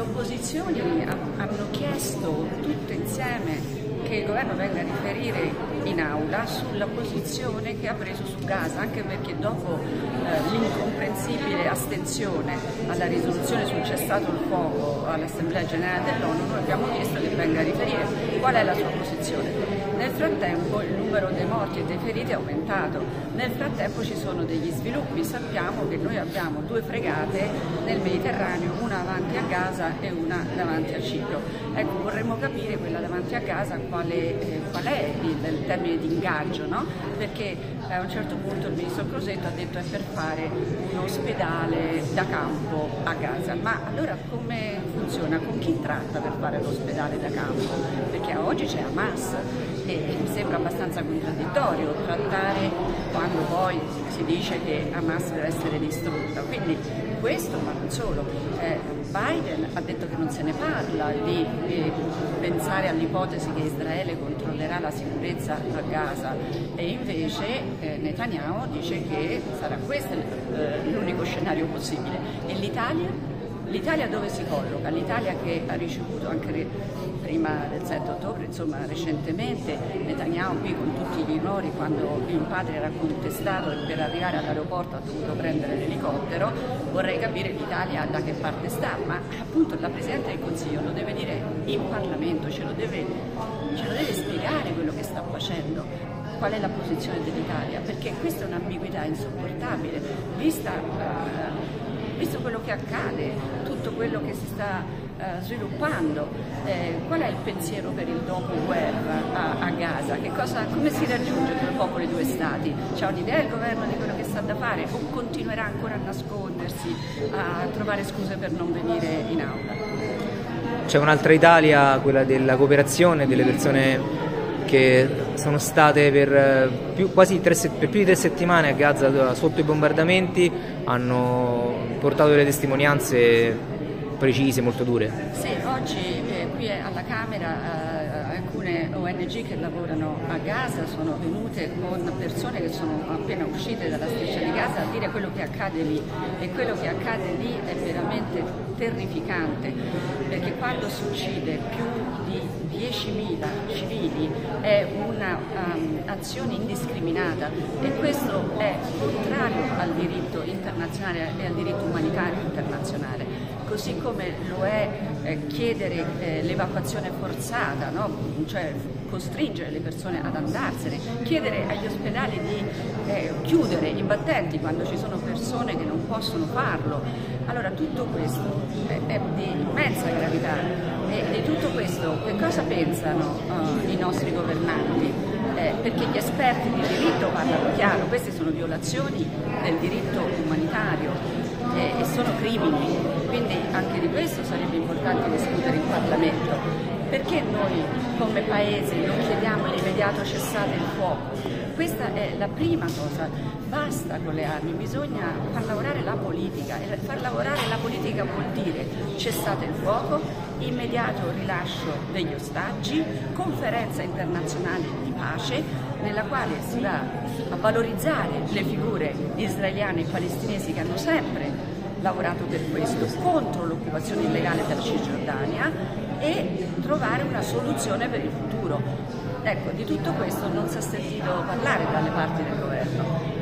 opposizioni hanno chiesto tutte insieme che il governo venga a riferire in aula sulla posizione che ha preso su Gaza, anche perché dopo l'incomprensibile astensione alla risoluzione sul cessato il fuoco all'Assemblea Generale dell'ONU, noi abbiamo chiesto che venga a riferire qual è la sua posizione. Nel frattempo il numero dei morti e dei feriti è aumentato, nel frattempo ci sono degli sviluppi, sappiamo che noi abbiamo 2 fregate nel Mediterraneo, una davanti a Gaza e una davanti a Cipro. Ecco, vorremmo capire quella davanti a Gaza qual è il termine di ingaggio, no? Perché a un certo punto il ministro Crosetto ha detto è per fare un ospedale da campo a Gaza, ma allora come funziona? Con chi tratta per fare l'ospedale da campo? Perché oggi c'è Hamas e mi sembra abbastanza contraddittorio trattare quando poi si dice che Hamas deve essere distrutta. Quindi questo, ma non solo. Biden ha detto che non se ne parla di pensare all'ipotesi che Israele controllerà la sicurezza a Gaza e invece Netanyahu dice che sarà questo l'unico scenario possibile. E l'Italia? L'Italia dove si colloca? L'Italia che ha ricevuto anche prima del 7 ottobre, insomma recentemente, Netanyahu qui con tutti gli onori quando il padre era contestato e per arrivare all'aeroporto ha dovuto prendere l'elicottero. Vorrei capire l'Italia da che parte sta, ma appunto la Presidente del Consiglio lo deve dire in Parlamento, ce lo deve spiegare quello che sta facendo. Qual è la posizione dell'Italia? Perché questa è un'ambiguità insopportabile, visto quello che accade, tutto quello che si sta sviluppando. Qual è il pensiero per il dopoguerra a Gaza? Come si raggiunge 2 popoli, 2 stati? C'è un'idea il governo di quello che sta da fare o continuerà ancora a nascondersi, a trovare scuse per non venire in aula? C'è un'altra Italia, quella della cooperazione, delle persone che sono state per più di 3 settimane a Gaza sotto i bombardamenti, hanno portato delle testimonianze precise, molto dure. Sì, oggi qui alla Camera alcune ONG che lavorano a Gaza sono venute con persone che sono appena uscite dalla striscia di Gaza a dire quello che accade lì, e quello che accade lì è veramente terrificante, perché quando si uccide più di 10.000 civili è un'azione indiscriminata e questo è contrario al diritto internazionale e al diritto umanitario internazionale, così come lo è chiedere l'evacuazione forzata, no? Cioè costringere le persone ad andarsene, chiedere agli ospedali di chiudere i battenti quando ci sono persone che non possono farlo. Allora tutto questo è di immensa gravità e di tutto questo che cosa pensano i nostri governanti? Perché gli esperti di diritto parlano chiaro, queste sono violazioni del diritto umanitario e sono crimini, quindi anche di questo sarebbe importante discutere in Parlamento. Perché noi come Paese non chiediamo l'immediato cessate il fuoco? Questa è la prima cosa, basta con le armi, bisogna far lavorare la politica e far lavorare la politica vuol dire cessate il fuoco, immediato rilascio degli ostaggi, conferenza internazionale di pace nella quale si va a valorizzare le figure israeliane e palestinesi che hanno sempre lavorato per questo, contro l'occupazione illegale della Cisgiordania e trovare una soluzione per il futuro. Ecco, di tutto questo non si è sentito parlare dalle parti del governo.